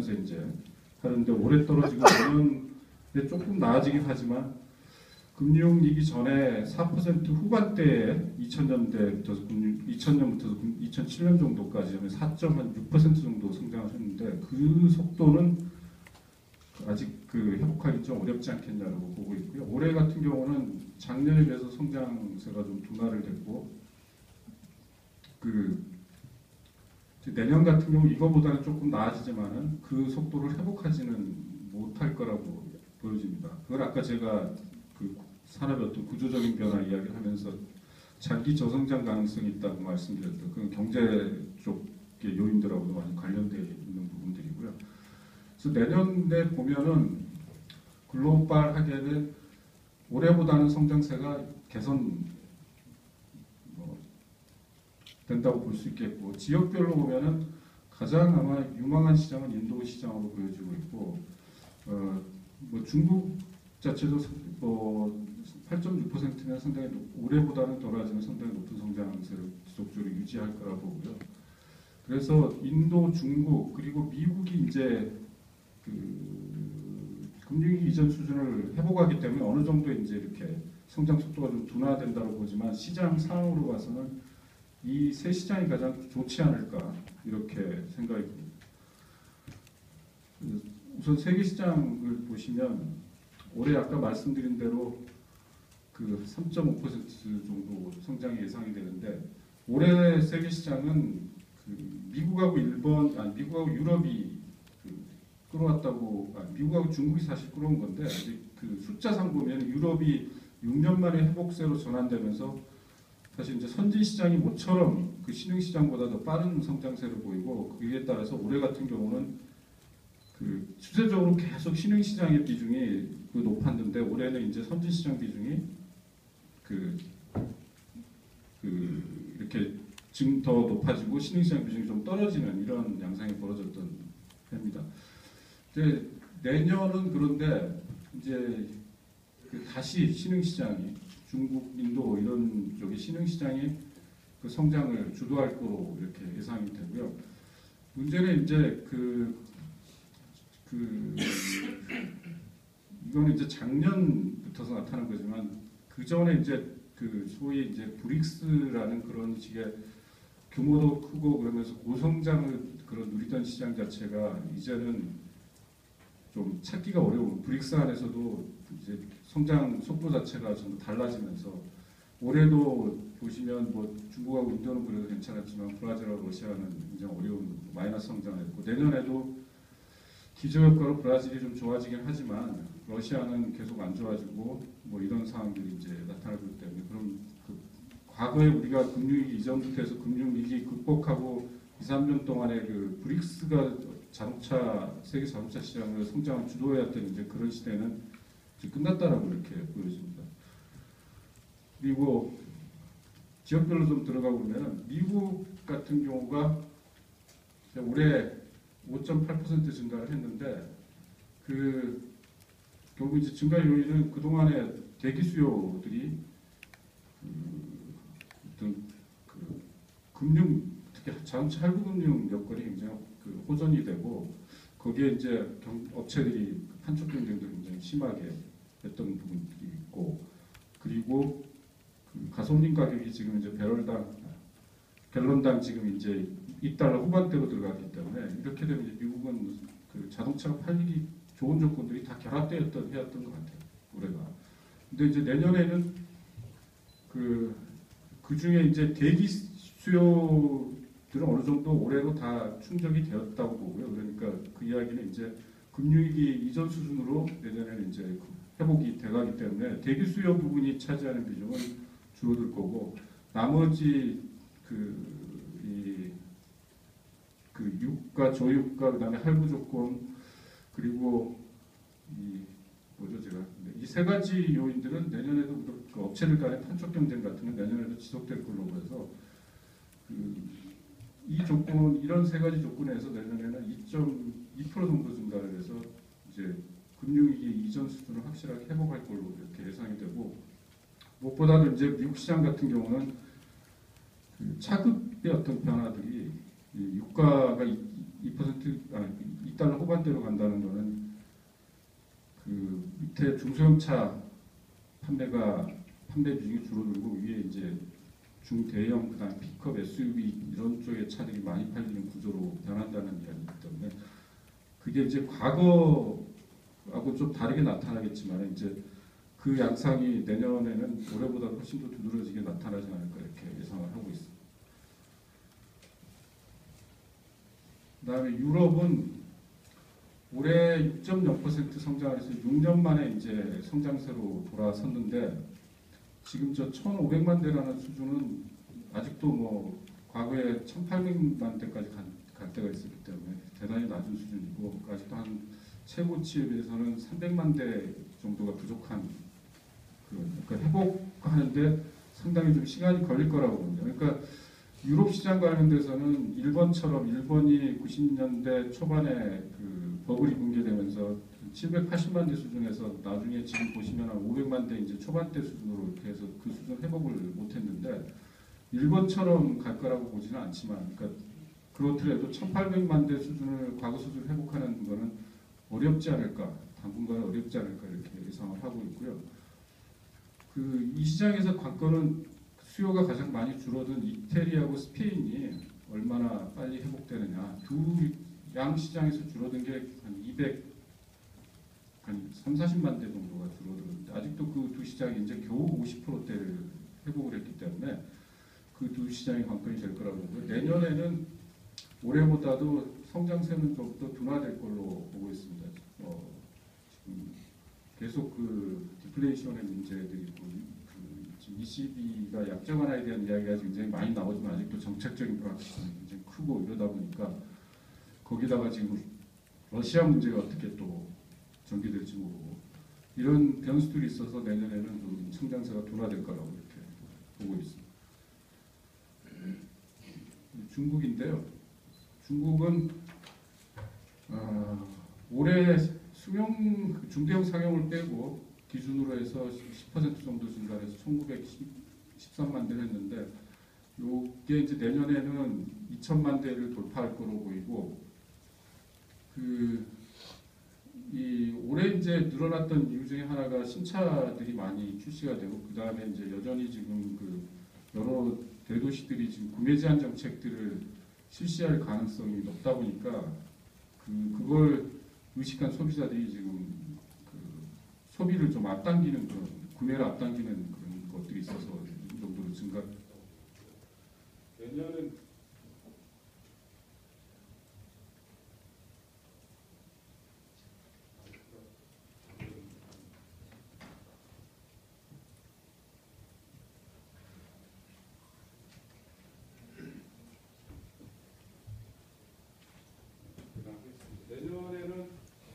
하면서 이제 하는데 올해 떨어지고 내년에 조금 나아지긴 하지만 금융위기 전에 4% 후반대에 2000년부터 2007년 정도까지 4.6% 정도 성장을 했는데 그 속도는 아직 그 회복하기 좀 어렵지 않겠냐고 보고 있고요. 올해 같은 경우는 작년에 비해서 성장세가 좀 둔화를 됐고 그 내년 같은 경우 이거보다는 조금 나아지지만은 그 속도를 회복하지는 못할 거라고 보여집니다. 그걸 아까 제가 그 산업의 어떤 구조적인 변화 이야기를 하면서 장기 저성장 가능성이 있다고 말씀드렸던 그런 경제 쪽의 요인들하고도 많이 관련되어 있는 부분들이고요. 그래서 내년에 보면은 글로벌하게는 올해보다는 성장세가 개선 된다고 볼 수 있겠고 지역별로 보면은 가장 아마 유망한 시장은 인도 시장으로 보여지고 있고 뭐 중국 자체도 8.6%는 상당히 올해보다는 덜하지만 상당히 높은 성장세를 지속적으로 유지할 거라고 보고요. 그래서 인도, 중국 그리고 미국이 이제 그 금융위기 이전 수준을 회복하기 때문에 어느 정도 이제 이렇게 성장 속도가 좀 둔화된다고 보지만 시장 상황으로 봐서는 이 세 시장이 가장 좋지 않을까 이렇게 생각이 듭니다. 우선 세계 시장을 보시면 올해 아까 말씀드린 대로 그 3.5% 정도 성장이 예상이 되는데 올해 세계 시장은 그 미국하고 미국하고 유럽이 끌어왔다고 미국하고 중국이 사실 끌어온 건데 아직 그 숫자상 보면 유럽이 6년 만에 회복세로 전환되면서 사실 이제 선진 시장이 모처럼 그 신흥 시장보다 더 빠른 성장세를 보이고 그에 따라서 올해 같은 경우는 그 추세적으로 계속 신흥 시장의 비중이 높았는데 올해는 이제 선진 시장 비중이 이렇게 지금 더 높아지고 신흥 시장 비중이 좀 떨어지는 이런 양상이 벌어졌던 해입니다. 근데 내년은 그런데 이제 다시 신흥 시장이 중국, 인도 이런 쪽의 신흥 시장이 그 성장을 주도할 거로 이렇게 예상이 되고요. 문제는 이제 이거는 이제 작년부터서 나타난 거지만 그 전에 이제 그 소위 이제 브릭스라는 그런 식의 규모도 크고 그러면서 고성장을 그런 누리던 시장 자체가 이제는 좀 찾기가 어려운 브릭스 안에서도 이제 성장 속도 자체가 좀 달라지면서 올해도 보시면 뭐 중국하고 인도는 그래도 괜찮았지만 브라질하고 러시아는 굉장히 어려운 마이너스 성장을 했고 내년에도 기저효과로 브라질이 좀 좋아지긴 하지만 러시아는 계속 안 좋아지고 뭐 이런 상황들이 이제 나타나고 있기 때문에 그럼 그 과거에 우리가 금융위기 이전부터 해서 금융위기 극복하고 2, 3년 동안에 그 브릭스가 세계 자동차 시장을 성장을 주도해왔던 이제 그런 시대는 이제 끝났다라고 이렇게 보여집니다. 그리고 지역별로 좀 들어가 보면 미국 같은 경우가 올해 5.8% 증가를 했는데 그 결국 이제 증가 요인은 그동안에 대기 수요들이 어떤 그 금융 특히 자동차 할부 금융 여건이 굉장히 호전이 되고 거기에 이제 업체들이 판촉 경쟁도 굉장히 심하게 했던 부분들이 있고 그리고 그 가솔린 가격이 지금 이제 갤런당 지금 이제 $2 후반대로 들어갔기 때문에 이렇게 되면 이제 미국은 그 자동차가 팔리기 좋은 조건들이 다 결합되었던 해왔던 것 같아요 올해가. 근데 이제 내년에는 그 중에 이제 대기 수요들은 어느 정도 올해로 다 충족이 되었다고 보고요. 그러니까 그 이야기는 이제 금융위기 이전 수준으로 내년에는 이제 회복이 돼가기 때문에 대기 수요 부분이 차지하는 비중은 줄어들 거고 나머지 그 유가, 저유가, 그다음에 할부 조건 그리고 이 세 가지 요인들은 내년에도 그 업체들 간의 판촉 경쟁 같은 건 내년에도 지속될 걸로 보여서 이 조건 이런 세 가지 조건에서 내년에는 2.2% 정도 증가를 해서 이제 금융위기 이전 수준을 확실하게 회복할 걸로 이렇게 예상이 되고 무엇보다도 이제 미국 시장 같은 경우는 그 차급의 어떤 변화들이 유가가 2% $2 후반대로 간다는 거는 그 밑에 중소형차 판매 비중이 줄어들고 위에 이제 중대형 그다음 픽업 SUV 이런 쪽의 차들이 많이 팔리는 구조로 변한다는 이야기이기 때문에 그게 이제 과거하고 좀 다르게 나타나겠지만 이제 그 양상이 내년에는 올해보다 훨씬 더 두드러지게 나타나지 않을까 이렇게 예상을 하고 있습니다. 그다음에 유럽은 올해 6.0% 성장을 해서 6년 만에 이제 성장세로 돌아섰는데 지금 저 1,500만 대라는 수준은 아직도 뭐 과거에 1,800만 대까지 갈 때가 있었기 때문에 대단히 낮은 수준이고 아직도 한 최고치에 비해서는 300만 대 정도가 부족한 그러니까 회복하는데 상당히 좀 시간이 걸릴 거라고 봅니다. 그러니까 유럽 시장 관련돼서는 일본처럼 일본이 90년대 초반에 그 버블이 붕괴되면서 780만 대 수준에서 나중에 지금 보시면 한 500만 대 이제 초반대 수준으로 이렇게 해서 그 수준 회복을 못했는데 일본처럼 갈 거라고 보지는 않지만 그러니까 그렇더라도 1,800만 대 수준을 과거 수준을 회복하는 거는 어렵지 않을까 당분간 어렵지 않을까 이렇게 예상을 하고 있고요. 그 이 시장에서 관건은 수요가 가장 많이 줄어든 이태리하고 스페인이 얼마나 빨리 회복되느냐. 두 양 시장에서 줄어든 게 한 30-40만 대 정도가 줄어들었는데 아직도 그 두 시장이 이제 겨우 50%대를 회복을 했기 때문에 그 두 시장이 관건이 될 거라고 보고요. 내년에는 올해보다도 성장세는 좀 더 둔화될 걸로 보고 있습니다. 지금 계속 그 디플레이션의 문제들이 있고 지금 ECB가 약정 완화에 대한 이야기가 굉장히 많이 나오지만 아직도 정책적인 불확실성이 굉장히 크고 이러다 보니까 거기다가 지금 러시아 문제가 어떻게 또 전개될지 모르고 이런 변수들이 있어서 내년에는 좀 성장세가 둔화될 거라고 이렇게 보고 있습니다. 중국인데요. 중국은 올해 중대형 상용을 빼고 기준으로 해서 10% 정도 증가해서 1,913만 대를 했는데 이게 이제 내년에는 2,000만 대를 돌파할 거로 보이고 이 올해 이제 늘어났던 이유 중에 하나가 신차들이 많이 출시가 되고 그 다음에 이제 여전히 지금 그 여러 대도시들이 지금 구매 제한 정책들을 실시할 가능성이 높다 보니까 그걸 의식한 소비자들이 지금 그 소비를 좀 앞당기는 그런 구매를 앞당기는 그런 것들이 있어서 이 정도로 증가했다. 내년은 내년에는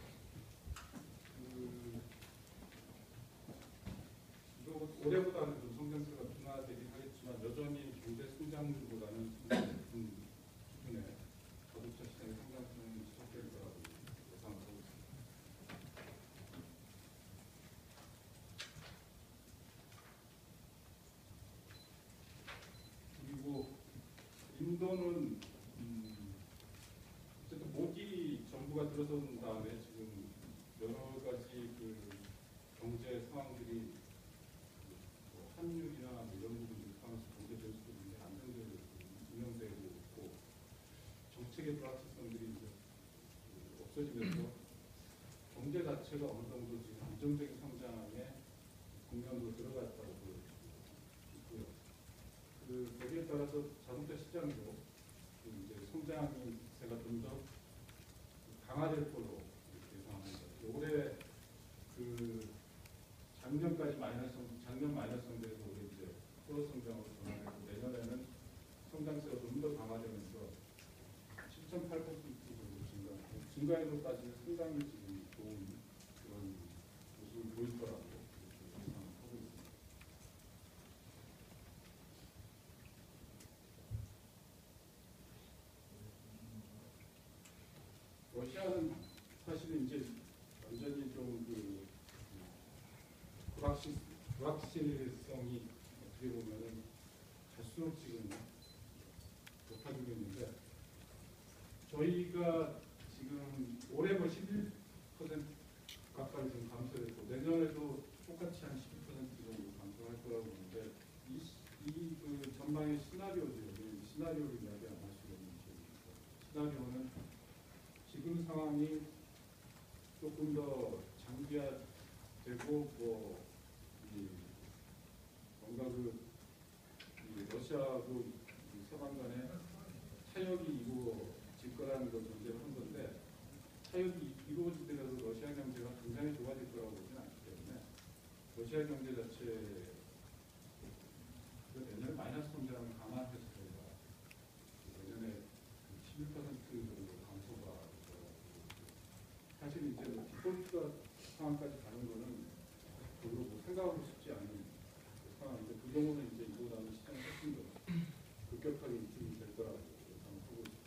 올해보다는 좀 성장세가 둔화되긴 하겠지만 여전히 경제 성장률보다는 높은 수준의 자동차 시장의 성장세는 지속될 거라고 예상을 하고 있습니다. 그리고 인도는 어쨌든 모디 정부가 들어선 다음에 지금 여러 가지 그 경제 상황들이 환율이나 이런 부분들 포함해서 경제 변수도 굉장히 안정적으로 운영되고 있고 정책의 불확실성들이 이제 없어지면서 경제 자체가 어느 정도 지금 안정적인 성장의 국면으로 들어갔다고 보여지고요. 거기에 따라서 자동차 시장도 이제 성장세가 좀 더 강화될 걸로 예상합니다. 올해 작년 마이너스 성장에서 올해 이제 플러스 성장으로 전환했고 내년에는 성장세가 좀 더 강화되면서 7.8% 정도 증가율로 따지면 상당히 지금 좋은 그런 모습을 보일 거라고 예상하고 있습니다. 러시아는 사실은 이제 완전히 좀 불확실성이 어떻게 보면은 갈수록 지금 높아지고 있는데 저희가 지금 상황이 조금 더 장기화되고 뭔가 이 러시아하고 이 서방 간에 타협이 이루어질 거라는 걸 전제로 한 건데 타협이 이루어지더라도 러시아 경제가 굉장히 좋아질 거라고 보지는 않기 때문에 러시아 경제 자체 내년에 마이너스 성장을 감안해서 저희가 내년에 11% 정도 감소가 사실 이제 디폴트 상황까지 가는 거는 별로 생각하고 싶지 않은 상황인데 그 경우는 이제 이보다는 시장이 훨씬 더 급격하게 입증이 될 거라고 생각하고 있습니다.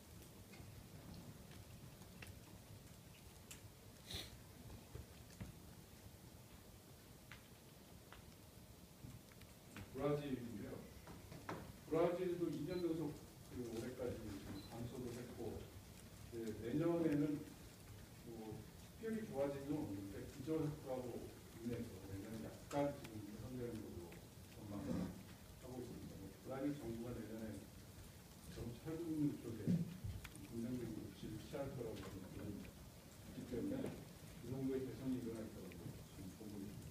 브라질인데요. 브라질도 2년 연속 올해까지 감소를 했고 내년에는 특별히 좋아지는 건 없는데 기저효과로 인해서 내년에 약간 지금 개선되는 걸로 전망을 하고 있습니다. 브라질 정부가 내년에 철분 쪽에 긍정적인 조치를 취할 거라고 있기 때문에 그 정도의 개선이 일어날 거라고 지금 보고 있습니다.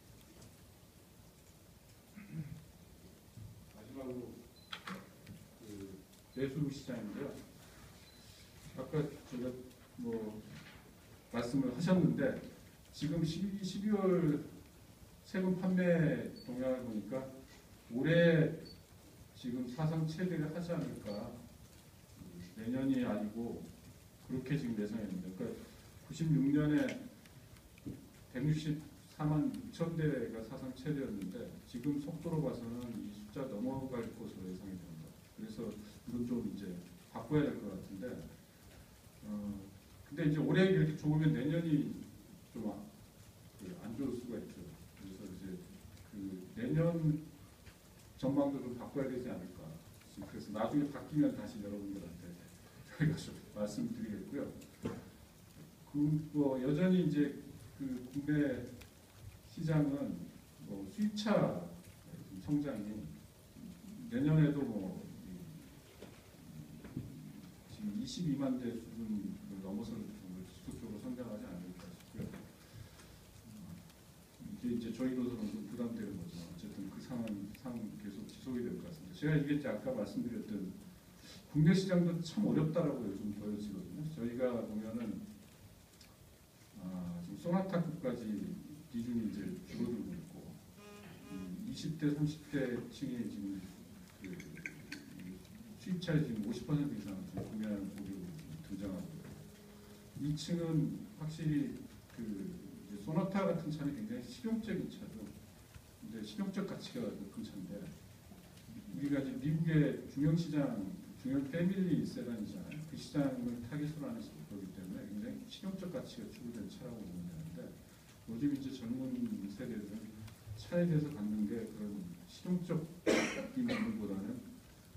마지막으로 내수 시장인데요. 아까 제가 말씀을 하셨는데 지금 12월 세금 판매 동향을 보니까 올해 지금 사상 최대를 하지 않을까. 내년이 아니고 그렇게 지금 예상했는데 그러니까 96년에 164만 6천 대가 사상 최대였는데 지금 속도로 봐서는 이 숫자 넘어갈 것으로 예상이 됩니다. 그래서 이건 좀 이제 바꿔야 될 것 같은데 근데 이제 올해 이렇게 좋으면 내년이 좀 안 좋을 수가 있죠. 그래서 이제 내년 전망도 좀 바꿔야 되지 않을까. 그래서 나중에 바뀌면 다시 여러분들한테 저희가 좀 말씀드리겠고요. 여전히 이제 국내 시장은 수입차 성장이 내년에도 지금 22만 대 수준을 넘어서는 지속적으로 성장하지 않을까 싶고요. 이게 이제 저희로서는 좀 부담되는 거죠. 어쨌든 그 상황 계속 지속이 될 것 같습니다. 제가 이게 이제 아까 말씀드렸던 국내 시장도 참 어렵다라고 요즘 보여지거든요. 저희가 보면은 지금 소나타급까지 비중이 이제 줄어들고 있고 20대, 30대 층이 지금 수입차의 지금 50% 이상 구매하는 고객이 등장하고 이 층은 확실히 이제 소나타 같은 차는 굉장히 실용적인 차죠. 근데 실용적 가치가 높은 차인데 우리가 이제 미국의 중형 시장, 중형 패밀리 세단이잖아요. 그 시장을 타깃으로 하는 거기 때문에 굉장히 실용적 가치가 추구된 차라고 보면 되는데 요즘 이제 젊은 세대들은 차에 대해서 갖는 게 그런 실용적인 부분보다는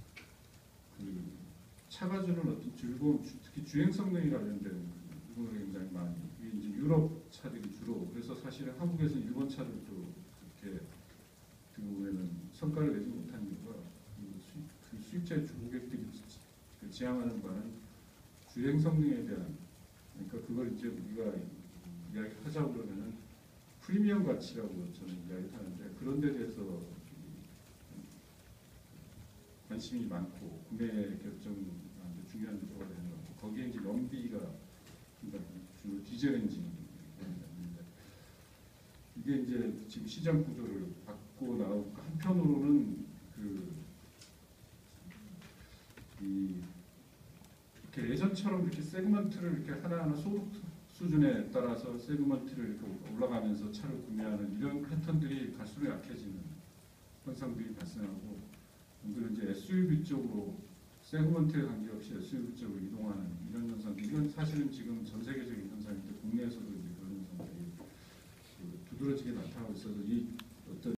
차가 주는 어떤 즐거움, 특히 주행 성능이 관련된 부분을 굉장히 많이. 이게 이제 유럽 차들이 주로. 그래서 사실은 한국에서 일본 차들도 그렇게 보면은 성과를 내지 못한 이유가 수입차의 주고객들이 지향하는 바는 주행 성능에 대한. 그러니까 그걸 이제 우리가 이야기하자고 그러면은 프리미엄 가치라고 저는 이야기하는데 그런 데 대해서 관심이 많고 구매 결정이 중요한 요소가 되는 것 같고 거기에 이제 연비가 주로 디젤 엔진이 있는데 이게 이제 지금 시장 구조를 바꿔 나가고 한편으로는 이렇게 예전처럼 이렇게 세그먼트를 이렇게 하나하나 소득 수준에 따라서 세그먼트를 이렇게 올라가면서 차를 구매하는 이런 패턴들이 갈수록 약해지는 현상들이 발생하고 오늘은 이제 SUV 쪽으로 세그먼트에 관계없이 SUV 쪽으로 이동하는 이런 현상, 이건 사실은 지금 전 세계적인 현상인데 국내에서도 이제 그런 현상들이 두드러지게 나타나고 있어서 이 어떤